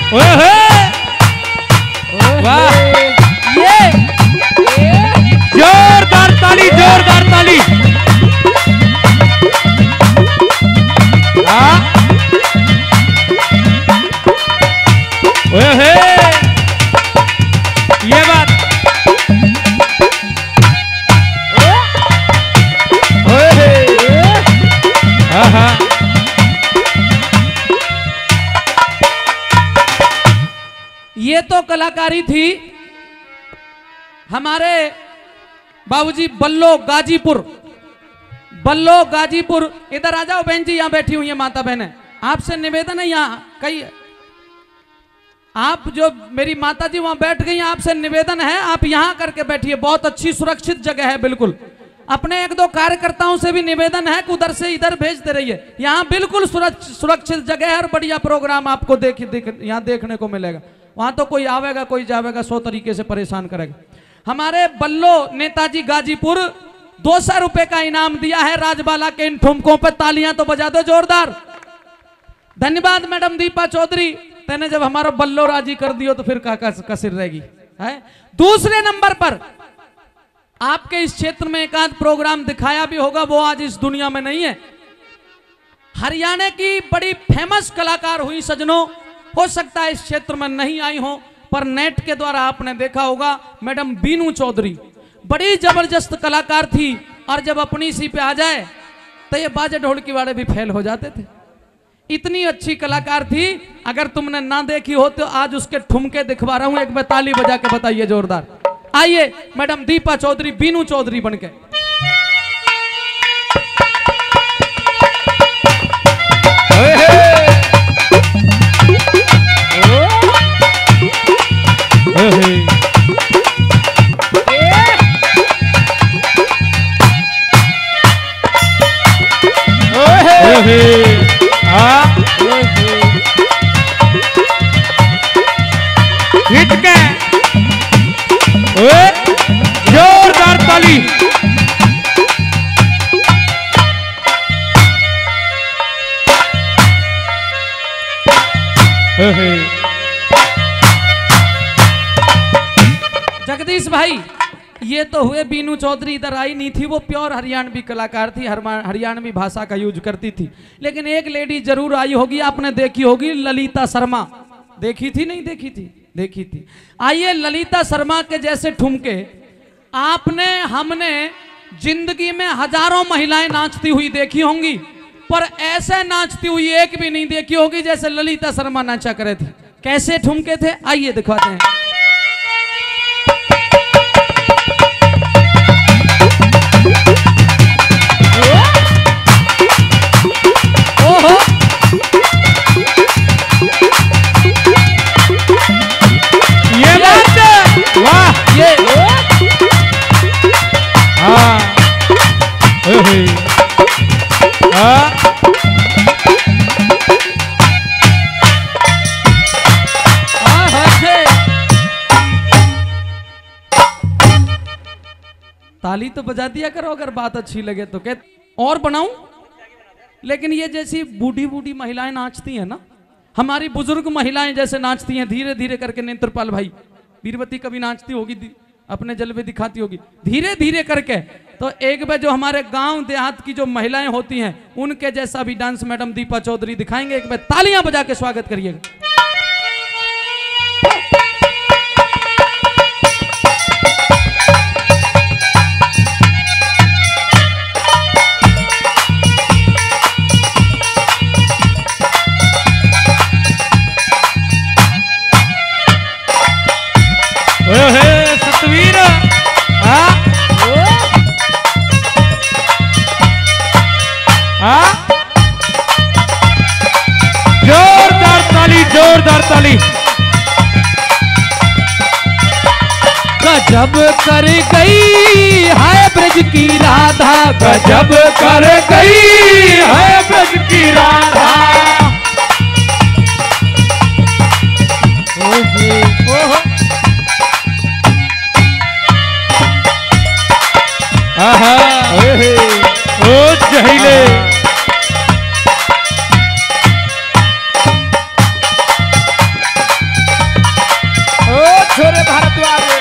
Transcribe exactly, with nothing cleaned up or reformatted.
वाह, ये जोरदार ताली, जोरदार ताली। हाँ, ओहे, ये बात। ओहे, हाँ हाँ, ये तो कलाकारी थी हमारे बाबूजी बल्लो गाजीपुर। बल्लो गाजीपुर, इधर आ जाओ बहन जी, यहाँ बैठी हुई है माता बहनें। आपसे निवेदन है, यहाँ कई आप जो मेरी माता जी वहां बैठ गई, आपसे निवेदन है आप यहाँ करके बैठिए। बहुत अच्छी सुरक्षित जगह है बिल्कुल। अपने एक दो कार्यकर्ताओं से भी निवेदन है कि उधर से इधर भेजते रहिए। यहाँ बिल्कुल सुरक्षित जगह है और बढ़िया प्रोग्राम आपको देख, देख यहाँ देखने को मिलेगा। वहां तो कोई आवेगा कोई जावेगा, सौ तरीके से परेशान करेगा। हमारे बल्लो नेताजी गाजीपुर दो सौ रुपए का इनाम दिया है राजबाला के इन ठुमकों पर। तालियां तो बजा दो जोरदार। धन्यवाद मैडम दीपा चौधरी, तेने जब हमारा बल्लो राजी कर दियो तो फिर का कसर रहेगी है। दूसरे नंबर पर आपके इस क्षेत्र में एक आध प्रोग्राम दिखाया भी होगा, वो आज इस दुनिया में नहीं है। हरियाणा की बड़ी फेमस कलाकार हुई सजनों, हो सकता है इस क्षेत्र में नहीं आई हो पर नेट के द्वारा आपने देखा होगा। मैडम बीनू चौधरी बड़ी जबरदस्त कलाकार थी और जब अपनी सी पे आ जाए तो ये बाजे ढोलकी वाले भी फेल हो जाते थे। इतनी अच्छी कलाकार थी, अगर तुमने ना देखी हो तो आज उसके ठुमके दिखवा रहा हूं। एक बार ताली बजा के बताइए जोरदार। आइए मैडम दीपा चौधरी, बीनू चौधरी बनके। जोरदार ताली। जगदीश भाई, ये तो हुए बीनू चौधरी, इधर आई नहीं थी। वो प्योर हरियाणवी कलाकार थी, हरियाणवी भाषा का यूज करती थी। लेकिन एक लेडी जरूर आई होगी, आपने देखी होगी, ललिता शर्मा। देखी थी नहीं देखी थी? देखी थी। आइए, ललिता शर्मा के जैसे ठुमके आपने हमने जिंदगी में हजारों महिलाएं नाचती हुई देखी होंगी, पर ऐसे नाचती हुई एक भी नहीं देखी होगी जैसे ललिता शर्मा नाचा करे थे। कैसे ठुमके थे, आइए दिखवाते हैं। ओहो, ये बात, वाह, ये हाँ, हाँ, ताली तो बजा दिया करो अगर बात अच्छी लगे तो। कह और बनाऊं, लेकिन ये जैसी बूढ़ी बूढ़ी महिलाएं नाचती हैं ना, हमारी बुजुर्ग महिलाएं जैसे नाचती हैं धीरे धीरे करके। नेत्रपाल भाई, वीरवती कभी नाचती होगी, अपने जलवे दिखाती होगी धीरे धीरे करके। तो एक बार जो हमारे गांव देहात की जो महिलाएं होती हैं उनके जैसा भी डांस मैडम दीपा चौधरी दिखाएंगे। एक बार तालियां बजा के स्वागत करिएगा। सतवीर, हाँ, हाँ, जोरदार ताली, जोरदार ताली। गजब कर गई है ब्रज की राधा, गजब कर गई है ब्रज की राधा। ओहो, आहा, ओ जहीले, रे भारद्वाज।